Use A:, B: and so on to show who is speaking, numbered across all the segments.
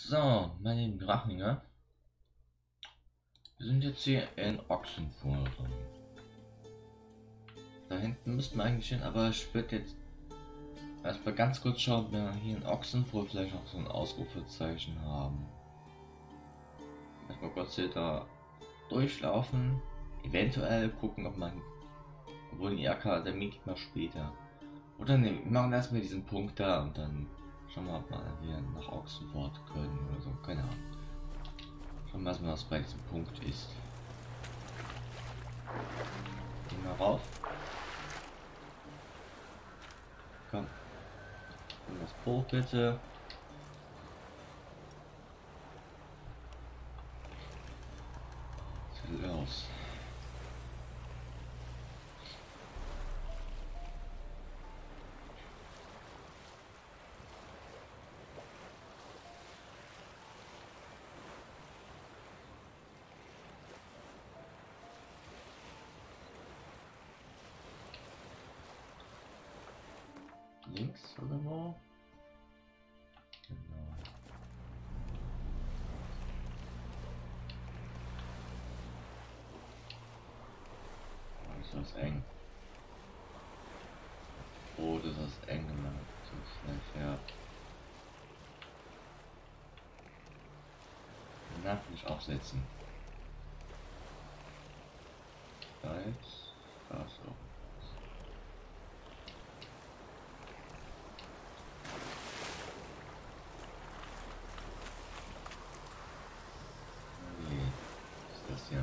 A: So, meine lieben Drachlinge, wir sind jetzt hier in Ochsenfurt. Da hinten müssten wir eigentlich hin, aber ich würde jetzt erstmal ganz kurz schauen, ob wir hier in Ochsenfurt vielleicht noch so ein Ausrufezeichen haben. Erstmal kurz hier da durchlaufen, eventuell gucken, ob man, obwohl die Akademie geht mal später. Oder ne, wir machen erstmal diesen Punkt da und dann schauen wir, ob wir nach Ochsenfurt können oder so, keine Ahnung. Schauen wir mal, was bei diesem Punkt ist. Gehen wir rauf. Komm. Und das Buch bitte. Was ist los? Links oder wo? Genau. Oh, ist das eng. Oh, das ist eng, wenn man so schnell fährt. Na, nicht aufsetzen. Da jetzt. Da so. Ja.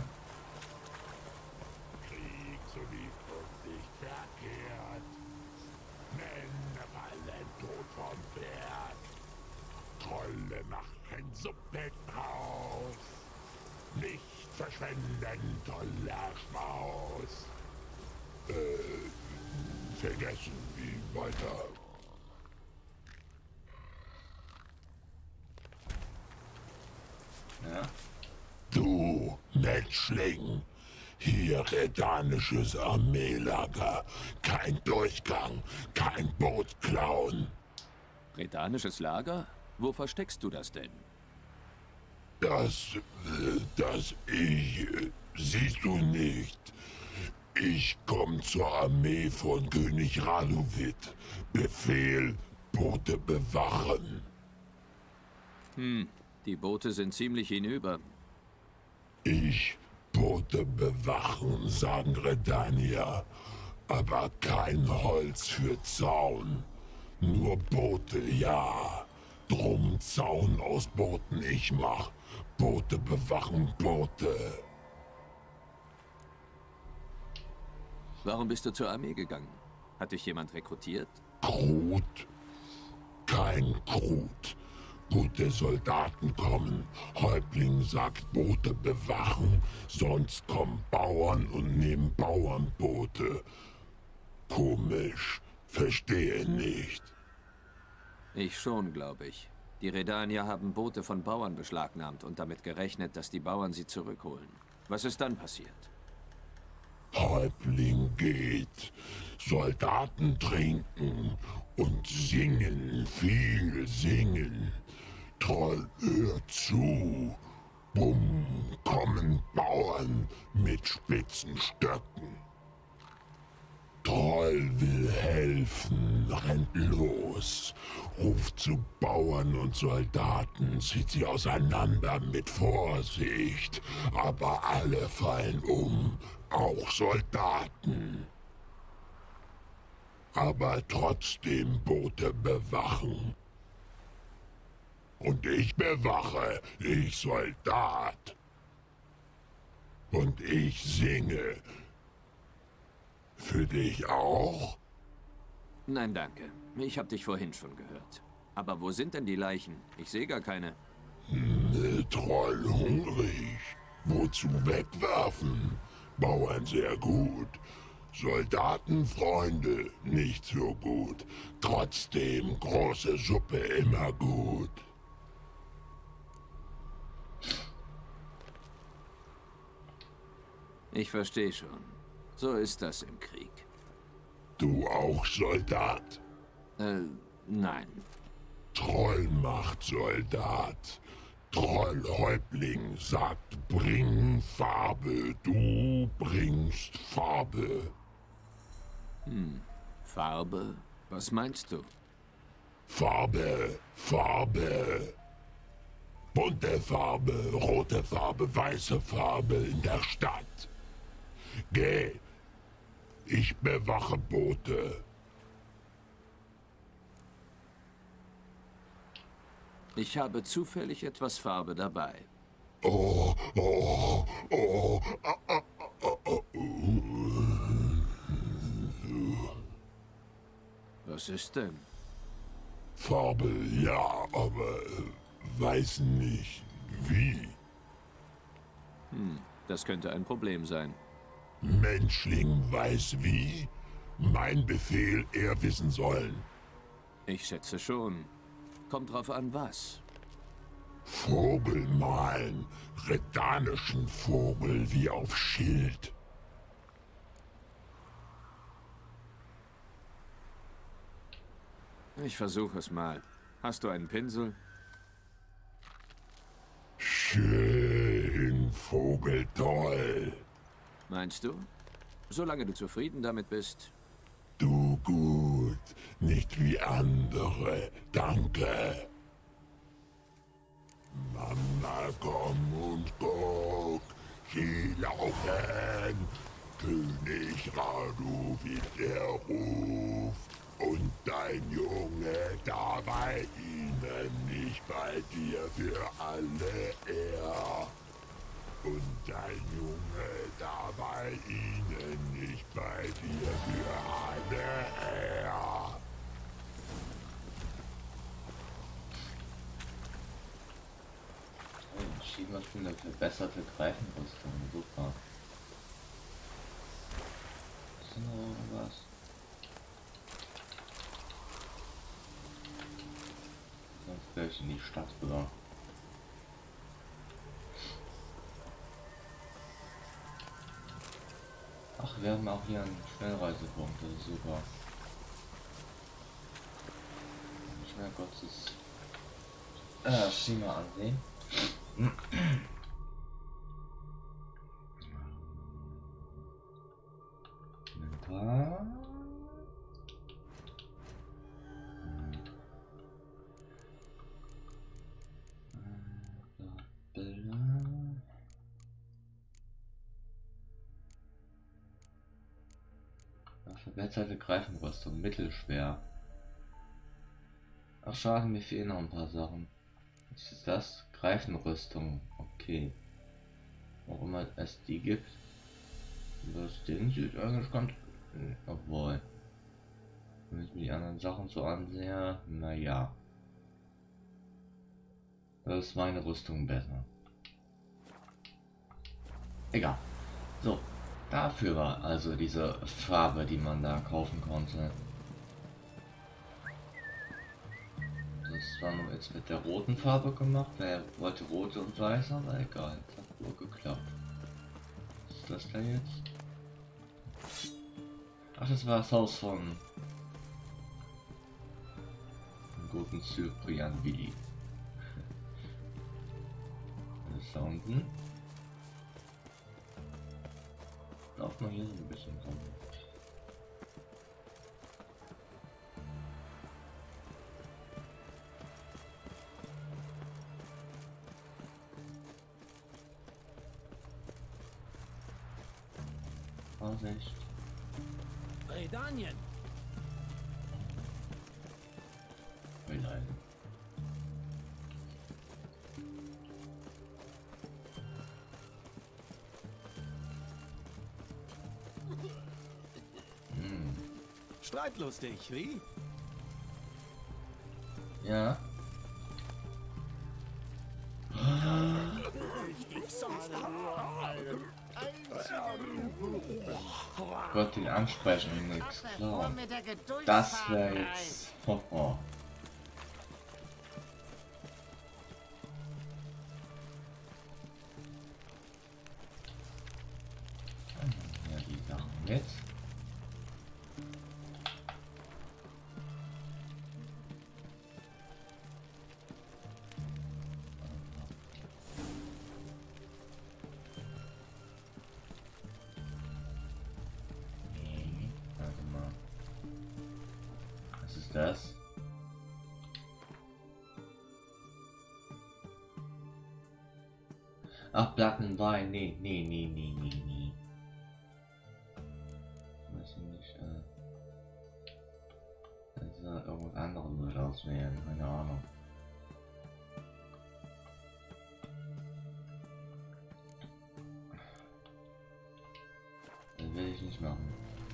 B: Krieg so wie nicht verkehrt. Männer fallen tot vom Pferd. Trolle machen Suppe draus. Nicht verschwenden, toller Schmaus. Vergessen wie weiter.
A: Ja.
B: Du Menschling, hier redanisches Armeelager, kein Durchgang, kein Boot klauen.
C: Redanisches Lager? Wo versteckst du das denn?
B: Das siehst du nicht. Ich komm zur Armee von König Radovid. Befehl, Boote bewachen.
C: Die Boote sind ziemlich hinüber.
B: Ich Boote bewachen, sagen Redanier, aber kein Holz für Zaun. Nur Boote, ja. Drum Zaun aus Booten ich mach. Boote bewachen Boote.
C: Warum bist du zur Armee gegangen? Hat dich jemand rekrutiert?
B: Krut? Kein Krut. Gute Soldaten kommen. Häuptling sagt Boote bewachen. Sonst kommen Bauern und nehmen Bauernboote. Komisch. Verstehe nicht.
C: Ich schon, glaube ich. Die Redanier haben Boote von Bauern beschlagnahmt und damit gerechnet, dass die Bauern sie zurückholen. Was ist dann passiert?
B: Häuptling geht. Soldaten trinken und singen, viel singen. Troll, hör zu. Bumm, kommen Bauern mit spitzen Stöcken. Troll will helfen, rennt los, ruft zu Bauern und Soldaten, zieht sie auseinander mit Vorsicht, aber alle fallen um, auch Soldaten. Aber trotzdem Boote bewachen. Und ich bewache, ich Soldat. Und ich singe. Für dich auch?
C: Nein, danke. Ich habe dich vorhin schon gehört. Aber wo sind denn die Leichen? Ich sehe gar keine.
B: Troll hungrig. Wozu wegwerfen? Bauern sehr gut. Soldaten Freunde nicht so gut. Trotzdem große Suppe immer gut.
C: Ich verstehe schon. So ist das im Krieg.
B: Du auch Soldat?
C: Nein.
B: Trollmacht Soldat. Trollhäuptling sagt, bring Farbe, du bringst Farbe.
C: Farbe? Was meinst du?
B: Farbe, Farbe. Bunte Farbe, rote Farbe, weiße Farbe in der Stadt. Geh, ich bewache Boote.
C: Ich habe zufällig etwas Farbe dabei.
B: Oh, oh, oh,
C: Was ist denn?
B: Farbe, ja, aber weiß nicht wie.
C: Das könnte ein Problem sein.
B: Menschling weiß wie. Mein Befehl, er wissen sollen.
C: Ich schätze schon. Kommt drauf an, was.
B: Vogel malen, redanischen Vogel wie auf Schild.
C: Ich versuche es mal. Hast du einen Pinsel?
B: Schön, Vogel, toll.
C: Meinst du? Solange du zufrieden damit bist.
B: Du gut, nicht wie andere, danke. Mama, komm und guck, sie laufen. König Radovid, er ruft. Und dein Junge da bei ihnen, nicht bei dir für alle er. Und dein Junge da bei ihnen, nicht bei dir für alle er.
A: Schieben wir schon eine verbesserte Greifenrüstung. Super. Ist noch irgendwas? Sonst gleich in die Stadt rüber. Ach, wir haben auch hier einen Schnellreisepunkt, das ist super. Schnell kurzes Schema ansehen. Inventar. Bilder. Verbesserte Greifenrüstung, mittelschwer. Ach schade, mir fehlen noch ein paar Sachen. Was ist das? Greifenrüstung. Okay. Warum es die gibt. Das Ding sieht eigentlich ganz... Obwohl. Wenn ich mir die anderen Sachen so ansehe, naja. Das ist meine Rüstung besser. Egal. So. Dafür war also diese Farbe, die man da kaufen konnte. Das war nur jetzt mit der roten Farbe gemacht. Wer wollte rote und weiß, aber egal. Das hat wohl geklappt. Was ist das da jetzt? Ach, das war das Haus von dem guten Cyprian Willi. Das ist da unten. Lauf mal hier so ein bisschen rum. Vorsicht.
D: Redanien.
A: Nein.
D: Streitlustig, wie?
A: Ja. Gott, den ansprechen und nichts klauen. Das wäre jetzt... Hoho. Ja, die Sachen jetzt. das? Ach, Plattenwein. Nee. Weiß ich nicht, also irgendwas anderes muss ich auswählen, keine Ahnung. Das will ich nicht machen.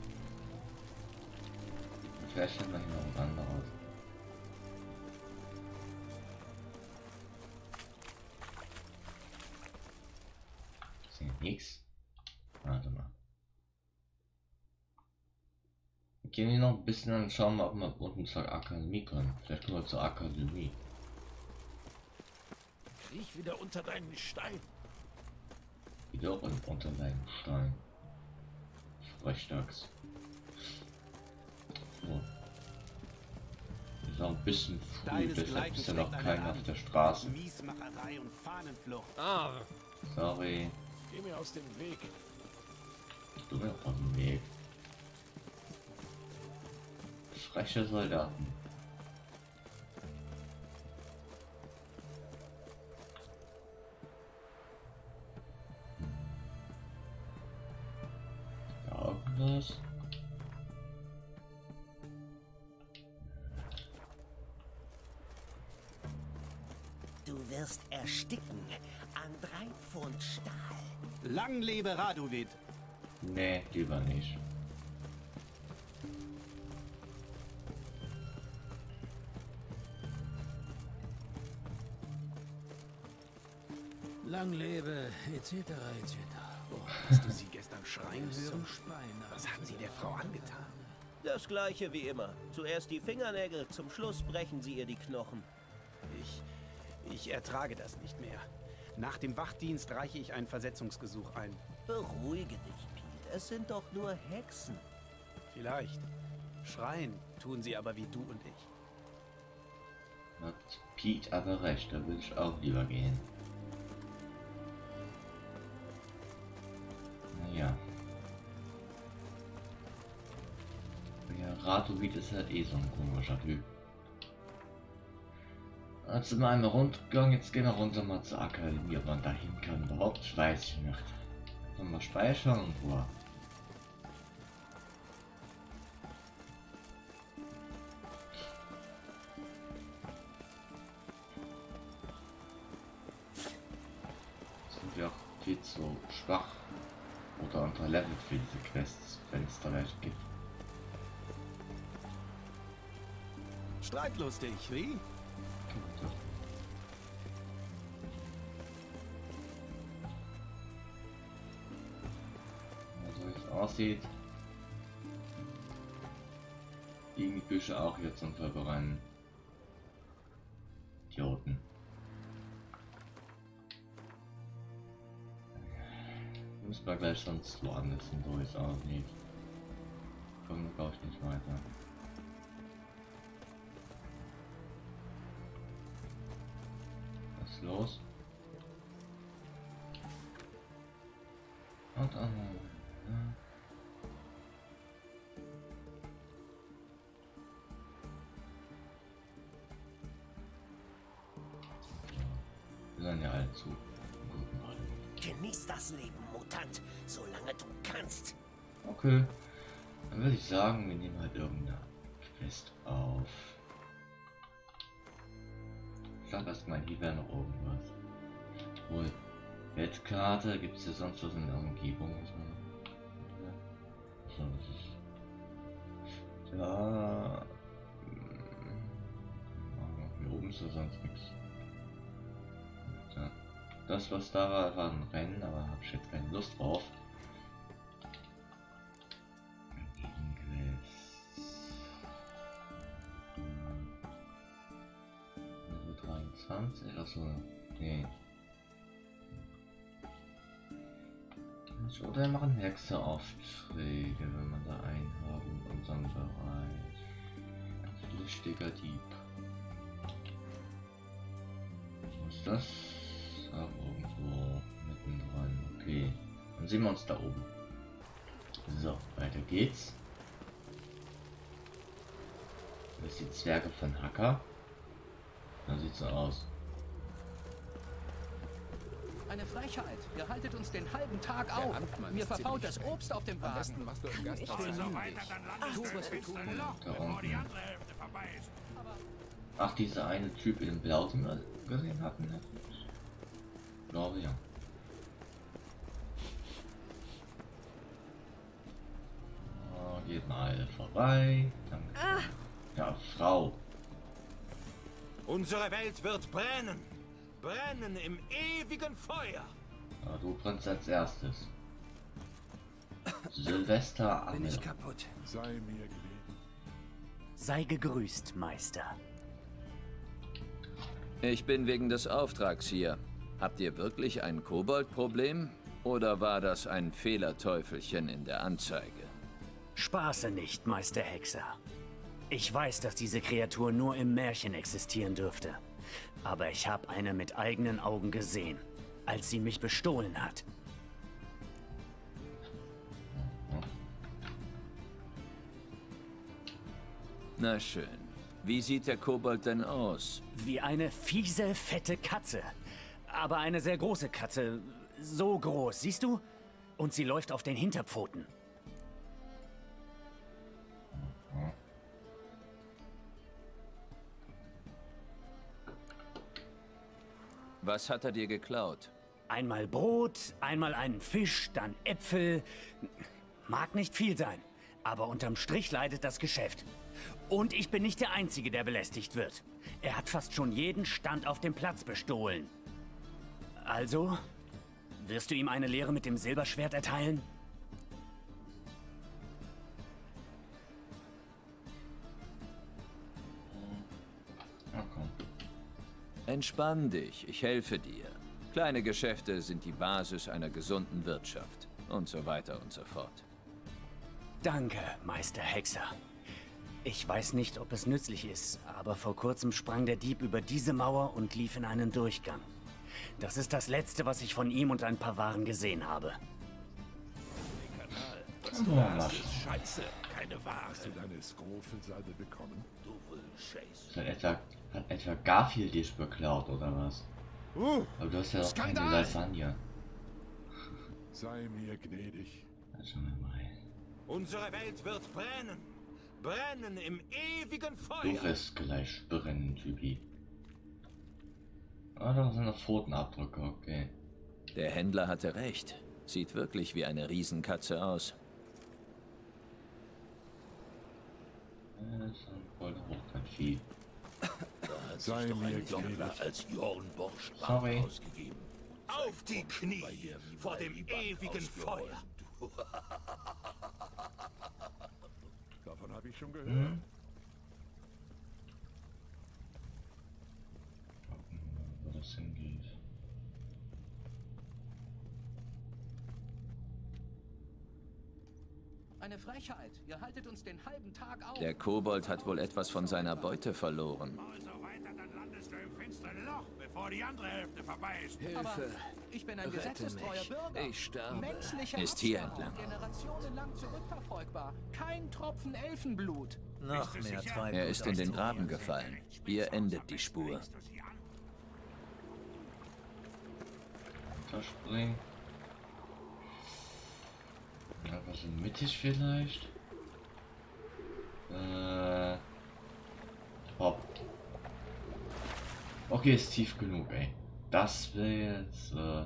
A: Vielleicht hat man hier noch was anderes. Ist hier nichts? Warte mal. Gehen wir noch ein bisschen und schauen mal, ob wir unten zur Akademie können. Vielleicht kommen wir zur Akademie.
D: Kriech wieder unter deinen Stein.
A: Wieder unter deinem Stein. Frechdachs. So. Ist auch ein bisschen früh, deshalb ist ja noch keiner auf der Straße.
E: Miesmacherei und Fahnenflucht.
D: Ah,
A: Sorry.
D: geh mir aus dem Weg.
A: Du bist auf dem Weg. Freche Soldaten. Da irgendwas?
E: Du wirst ersticken an 3 Pfund Stahl.
F: Lang lebe Radovid!
A: Nee, lieber nicht.
D: Lang lebe, etc. etc. Oh,
F: Hast du sie gestern schreien hören?
D: Speiner.
F: Was haben sie der Frau angetan?
G: Das gleiche wie immer. Zuerst die Fingernägel, zum Schluss brechen sie ihr die Knochen.
F: Ich ertrage das nicht mehr. Nach dem Wachdienst reiche ich einen Versetzungsgesuch ein.
G: Beruhige dich, Pete. Es sind doch nur Hexen.
F: Vielleicht. Schreien tun sie aber wie du und ich.
A: Hat Pete aber recht, da will ich auch lieber gehen. Naja. Ja, Radovid ist halt eh so ein komischer Typ. Jetzt sind wir einmal rundgegangen, jetzt gehen wir runter mal zur Akademie, ob man dahin kann. Überhaupt weiß ich nicht. Sollen wir speichern und wo? Sind wir auch viel zu schwach oder unterlevelt für diese Quests, wenn es da welche gibt.
F: Streitlustig, wie?
A: So wie es aussieht, liegen die Büsche auch hier zum Verbrennen. Idioten. Müssen wir gleich sonst woanders hin, so wie es aussieht. Kommen wir, glaube ich, nicht weiter. Was ist los? Und wir sind ja alle zu guten Mann.
E: Genieß das Leben, Mutant, solange du kannst.
A: Okay, dann würde ich sagen, wir nehmen halt irgendeine Quest auf. Ich sag erstmal, hier wäre noch irgendwas. Wohl, Weltkarte, gibt es hier sonst was in der Umgebung? So, das ist da. Hier oben ist ja sonst nichts. Ja. Das, was da war, war ein Rennen, aber habe ich jetzt keine Lust drauf. Also 23, achso, nee. Oder wir machen Hexeraufträge, wenn man da einen haben in unserem Bereich. Ein flüchtiger Dieb. Wo ist das? Auch irgendwo mittendrin. Okay. Dann sehen wir uns da oben. So, weiter geht's. Das sind die Zwerge von Hacker. Da sieht so aus.
H: Eine Frechheit. Ihr haltet uns den halben Tag auf. Mir verfault das Obst auf dem Wagen.
D: Machst du im Gast
H: Tu, was du tun musst.
A: Da unten. Ach, dieser eine Typ in Blau, den wir gesehen hatten. Ne? Ich glaube ja. Oh, geht mal vorbei. Danke. Ja, Frau.
I: Unsere Welt wird brennen. Brennen im ewigen Feuer.
A: Ja, du brennst als erstes. Silvester
C: Bin ich
A: Angel.
C: kaputt.
B: Sei mir gnädig.
E: Sei gegrüßt, Meister.
C: Ich bin wegen des Auftrags hier. Habt ihr wirklich ein Kobold-Problem? Oder war das ein Fehlerteufelchen in der Anzeige?
E: Spaße nicht, Meister Hexer. Ich weiß, dass diese Kreatur nur im Märchen existieren dürfte. Aber ich habe eine mit eigenen Augen gesehen, als sie mich bestohlen hat.
C: Na schön. Wie sieht der Kobold denn aus?
E: Wie eine fiese, fette Katze. Aber eine sehr große Katze. So groß, siehst du? Und sie läuft auf den Hinterpfoten.
C: Was hat er dir geklaut?
E: Einmal Brot, einmal einen Fisch, dann Äpfel. Mag nicht viel sein, aber unterm Strich leidet das Geschäft. Und ich bin nicht der Einzige, der belästigt wird. Er hat fast schon jeden Stand auf dem Platz bestohlen. Also, wirst du ihm eine Lehre mit dem Silberschwert erteilen?
A: Ja, komm.
C: Entspann dich, ich helfe dir. Kleine Geschäfte sind die Basis einer gesunden Wirtschaft. Und so weiter und so fort.
E: Danke, Meister Hexer. Ich weiß nicht, ob es nützlich ist, aber vor kurzem sprang der Dieb über diese Mauer und lief in einen Durchgang. Das ist das Letzte, was ich von ihm und ein paar Waren gesehen habe.
D: Was du hast, ist scheiße. Keine Ware.
B: Hast du deine Skrofelsalbe bekommen?
D: Du willst Chase.
A: Hat etwa Garfield dich beklaut oder was? Aber du hast ja auch keine
D: Skandal!
A: Lasagne.
B: Sei mir gnädig.
A: Ja, schauen wir mal.
I: Unsere Welt wird brennen. Brennen im ewigen
A: Du
I: Feuer.
A: wirst gleich brennen, Typi. Ah, da sind noch Pfotenabdrücke, okay.
C: Der Händler hatte recht. Sieht wirklich wie eine Riesenkatze aus.
A: Das ist ein goldener Hochkantvieh.
D: Da hat
B: Sei
D: sich doch
B: mir
D: ein Doppler
B: gnädig.
D: als Jorn Borsch
A: Sorry.
D: ausgegeben.
I: Auf die Knie vor dem ewigen Feuer.
B: Davon habe ich schon gehört.
A: Gucken, wo das hingeht.
H: Eine Frechheit. Ihr haltet uns den halben Tag auf.
C: Der Kobold hat wohl etwas von seiner Beute verloren.
I: So weiter, dann landest du im finsteren Loch, bevor die andere Hälfte vorbei ist.
H: Aber ich bin ein gesetzestreuer Bürger.
C: Ich sterbe.
H: Menschlicher
C: Ist hier
H: Abstammung,
C: entlang.
H: generationenlang zurückverfolgbar. Kein Tropfen Elfenblut.
J: Noch mehr Treibgut.
C: Er ist in den Graben gefallen. Hier endet die Spur.
A: Runterspringen. Ja, was in mittig vielleicht? Hopp. Okay, ist tief genug, ey. Das wäre jetzt, So.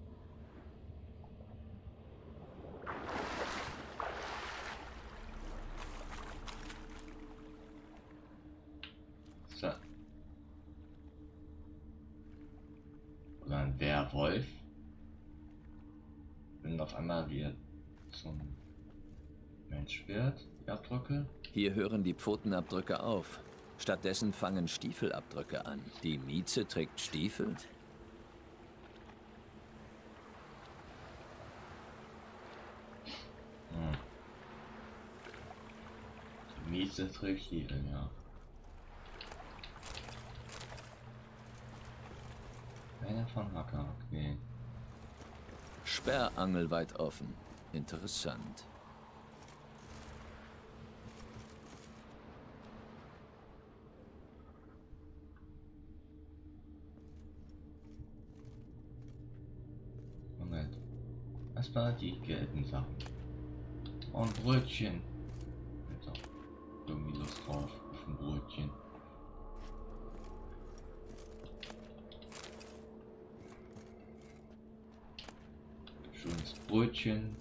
A: Oder ein Werwolf. Wenn auf einmal wieder zum Mensch wird, die Abdrücke.
C: Hier hören die Pfotenabdrücke auf. Stattdessen fangen Stiefelabdrücke an. Die Mieze trägt Stiefel?
A: Die Mieze trägt Stiefel, ja. Einer von Hacker, okay.
C: Sperrangel weit offen. Interessant.
A: Erstmal die gelben Sachen. Und Brötchen. Jetzt auch irgendwie Lust drauf auf ein Brötchen. Schönes Brötchen.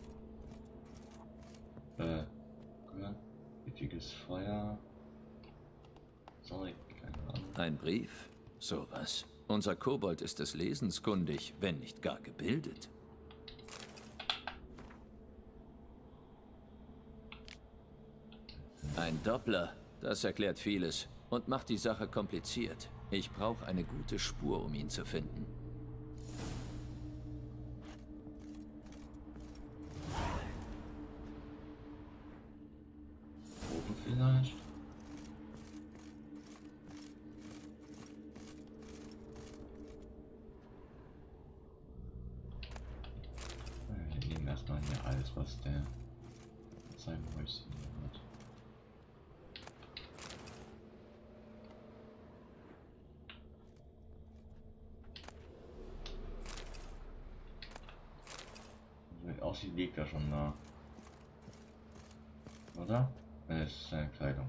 A: Giftiges Feuer. Sorry, keine Ahnung.
C: Ein Brief? Sowas. Unser Kobold ist des Lesens kundig, wenn nicht gar gebildet. Ein Doppler, das erklärt vieles und macht die Sache kompliziert. Ich brauche eine gute Spur, um ihn zu finden.
A: Oben vielleicht. Wir nehmen erstmal hier alles, was der in seinem Häuschen hat. Aussieht, liegt er schon da. Oder? Das ist seine Kleidung.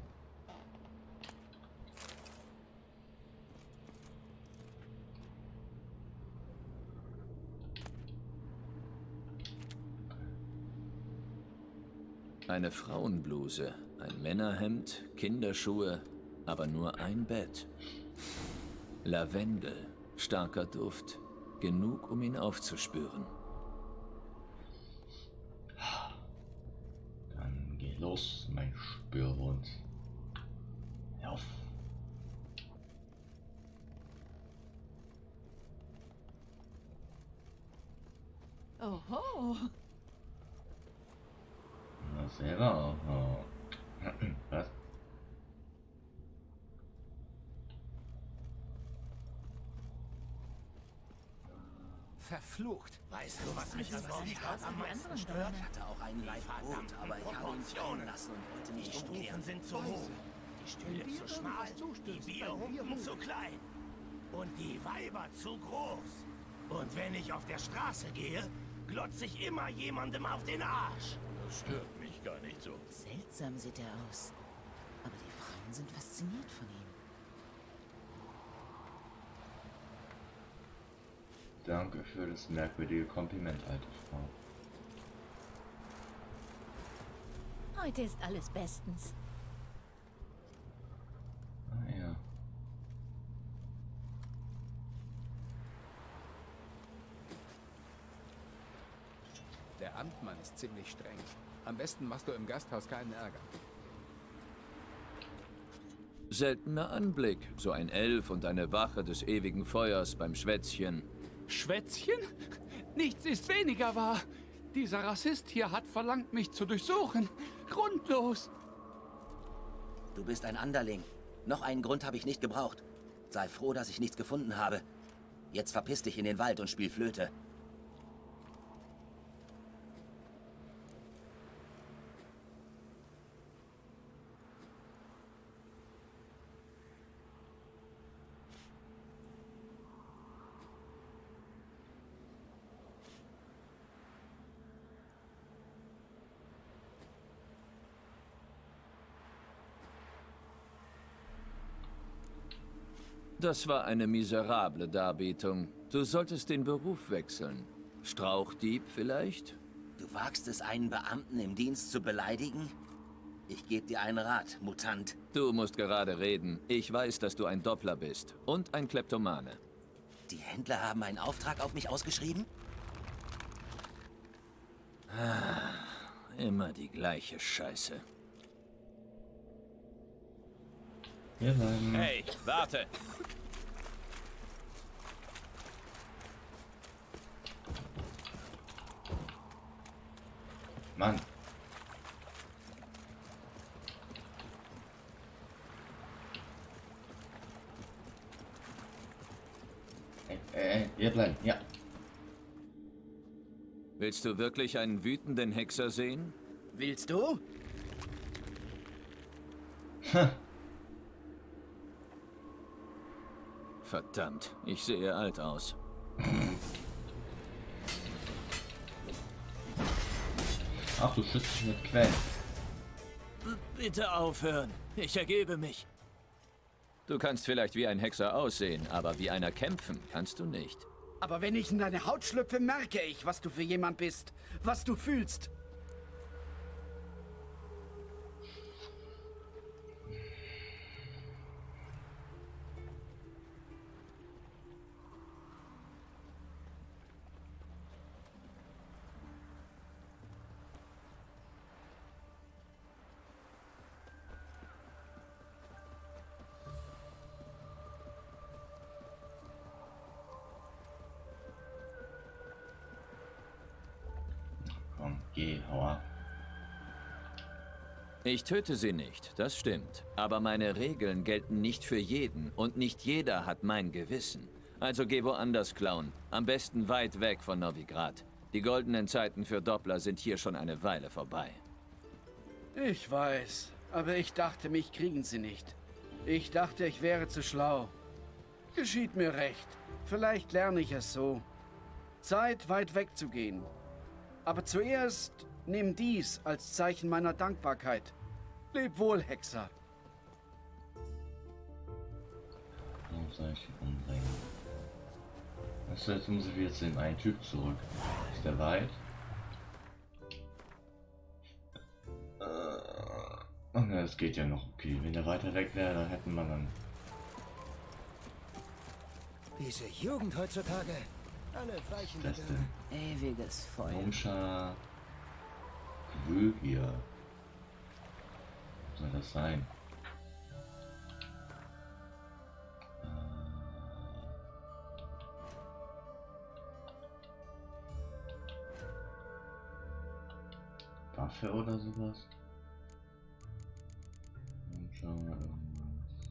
C: Eine Frauenbluse, ein Männerhemd, Kinderschuhe, aber nur ein Bett. Lavendel, starker Duft, genug, um ihn aufzuspüren.
A: Dann geh los, mein Spürhund. Auf.
J: Oho.
A: Na selber. Oh. Was?
I: Verflucht. Weißt du, was mich an Bordstart am meisten stört?
G: Ich hatte auch einen Leibgrund, aber ich habe ihn fallen lassen und wollte nicht
I: Die Stufen sind zu hoch, die Stühle zu schmal, die Bierhumpen zu klein und die Weiber zu groß. Und wenn ich auf der Straße gehe, glotze ich immer jemandem auf den Arsch.
D: Das stört mich gar nicht so.
J: Seltsam sieht er aus. Aber die Frauen sind fasziniert von ihm.
A: Danke für das merkwürdige Kompliment, alte Frau.
K: Heute ist alles bestens.
A: Ah ja.
L: Der Amtmann ist ziemlich streng. Am besten machst du im Gasthaus keinen Ärger.
C: Seltener Anblick, so ein Elf und eine Wache des ewigen Feuers beim Schwätzchen.
M: Schwätzchen? Nichts ist weniger wahr. Dieser Rassist hier hat verlangt, mich zu durchsuchen. Grundlos.
G: Du bist ein Anderling. Noch einen Grund habe ich nicht gebraucht. Sei froh, dass ich nichts gefunden habe. Jetzt verpiss dich in den Wald und spiel Flöte.
C: Das war eine miserable Darbietung. Du solltest den Beruf wechseln. Strauchdieb vielleicht?
G: Du wagst es, einen Beamten im Dienst zu beleidigen? Ich gebe dir einen Rat, Mutant.
C: Du musst gerade reden. Ich weiß, dass du ein Doppler bist. Und ein Kleptomane.
G: Die Händler haben einen Auftrag auf mich ausgeschrieben?
C: Immer die gleiche Scheiße.
D: Hey, warte!
A: Mann. Wir bleiben, ja.
C: Willst du wirklich einen wütenden Hexer sehen?
G: Willst du?
C: Verdammt, ich sehe alt aus.
A: Ach, du schützt dich mit Quellen.
C: Bitte aufhören. Ich ergebe mich. Du kannst vielleicht wie ein Hexer aussehen, aber wie einer kämpfen kannst du nicht.
F: Aber wenn ich in deine Haut schlüpfe, merke ich, was du für jemand bist. Was du fühlst.
A: Geh, hau ab.
C: Ich töte sie nicht, das stimmt. Aber meine Regeln gelten nicht für jeden und nicht jeder hat mein Gewissen. Also geh woanders klauen. Am besten weit weg von Novigrad. Die goldenen Zeiten für Doppler sind hier schon eine Weile vorbei.
F: Ich weiß, aber ich dachte, mich kriegen sie nicht. Ich dachte, ich wäre zu schlau. Geschieht mir recht. Vielleicht lerne ich es so. Zeit, weit wegzugehen. Aber zuerst nimm dies als Zeichen meiner Dankbarkeit. Leb wohl, Hexer.
A: Warum soll ich ihn umbringen? Also jetzt muss ich wieder zu dem einen Typ zurück. Ist der weit? Ach ne, das geht ja noch okay. Wenn der weiter weg wäre, dann hätten wir dann...
I: Diese Jugend heutzutage. Alle weichen
A: das denn?
J: Ewiges Feuer.
A: Rumscher Gewögier. Was soll das sein? Waffe oder sowas? Schauen wir irgendwas.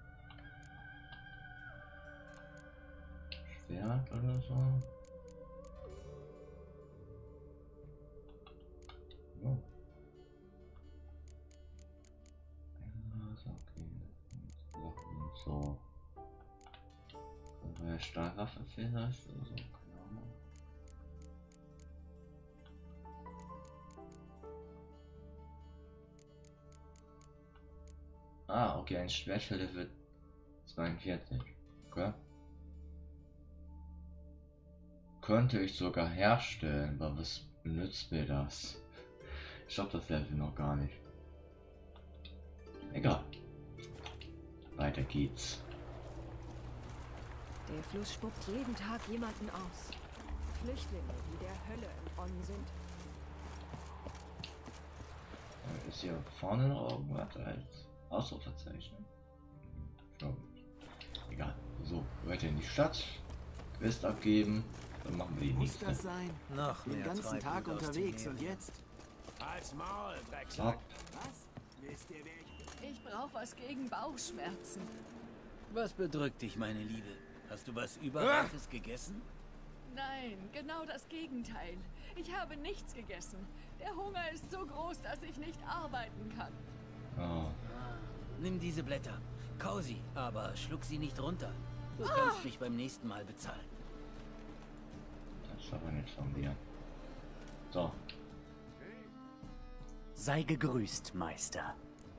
A: Schwert oder so? Oh. Okay. So. Oder Stahlwaffe vielleicht oder so, keine Ahnung. Ah, okay, ein Schwertfelder wird 42. Okay. Könnte ich sogar herstellen, aber was nützt mir das? Ich glaube, das Level noch gar nicht. Egal. Weiter geht's.
N: Der Fluss spuckt jeden Tag jemanden aus. Flüchtlinge, die der Hölle entronnen sind.
A: Ist hier vorne noch irgendwas als Ausrufezeichen? Egal. So, weiter in die Stadt. Quest abgeben. Dann machen wir die nächste.
I: Muss das sein? Noch den ganzen Tag unterwegs und jetzt?
O: Als Maul, Drecksack.
I: Was? Wisst ihr, wer
K: Ich brauche was gegen Bauchschmerzen.
I: Was bedrückt dich, meine Liebe? Hast du was Überreifes gegessen?
K: Nein, genau das Gegenteil. Ich habe nichts gegessen. Der Hunger ist so groß, dass ich nicht arbeiten kann.
A: Oh.
I: Nimm diese Blätter. Kau sie, aber schluck sie nicht runter. Du kannst mich beim nächsten Mal bezahlen.
A: Das ist aber nicht von dir. So.
E: Sei gegrüßt, Meister.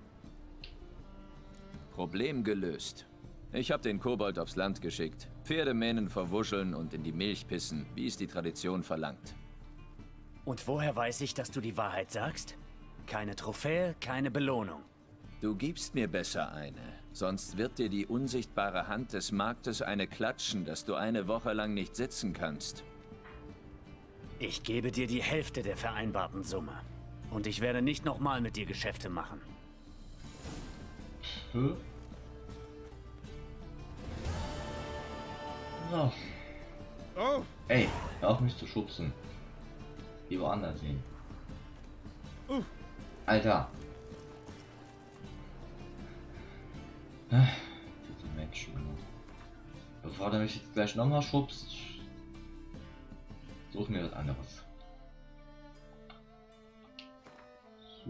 C: Problem gelöst. Ich habe den Kobold aufs Land geschickt. Pferdemähnen verwuscheln und in die Milch pissen, wie es die Tradition verlangt.
E: Und woher weiß ich, dass du die Wahrheit sagst? Keine Trophäe, keine Belohnung.
C: Du gibst mir besser eine. Sonst wird dir die unsichtbare Hand des Marktes eine klatschen, dass du eine Woche lang nicht sitzen kannst.
E: Ich gebe dir die Hälfte der vereinbarten Summe. Und ich werde nicht nochmal mit dir Geschäfte machen.
A: So. Oh. Ey, hör auf mich zu schubsen. Geh woanders hin. Alter. Diese Menschen. Bevor du mich jetzt gleich nochmal schubst, such mir was anderes. So.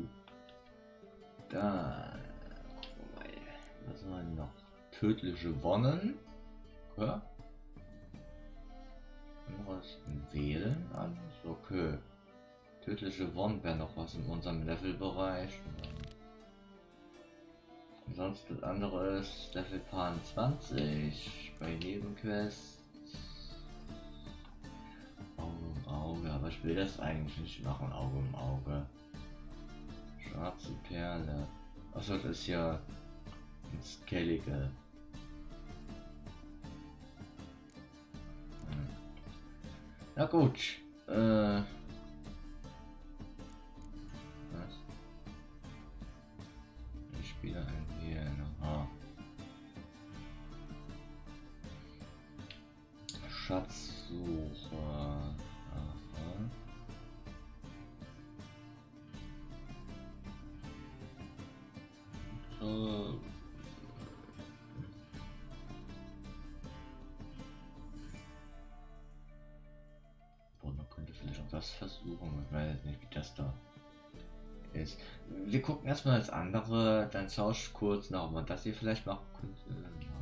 A: Da. Was war noch? Tödliche Wonnen. Okay. Anderes wählen an. Okay. Tödliche Wurm wäre noch was in unserem Levelbereich. Sonst das andere ist Level 20 bei Nebenquest. Auge im Auge, aber ich will das eigentlich nicht machen, Auge im Auge. Schwarze Perle. Achso, das ist ja ein Skellige. Na gut. Was? Ich spiele ein hier. Aha. Schatzsuche. Aha. So. Man könnte vielleicht auch das versuchen. Ich weiß nicht, wie das da ist. Wir gucken erstmal das andere, dann schaue ich kurz nach, ob man das hier vielleicht machen könnte.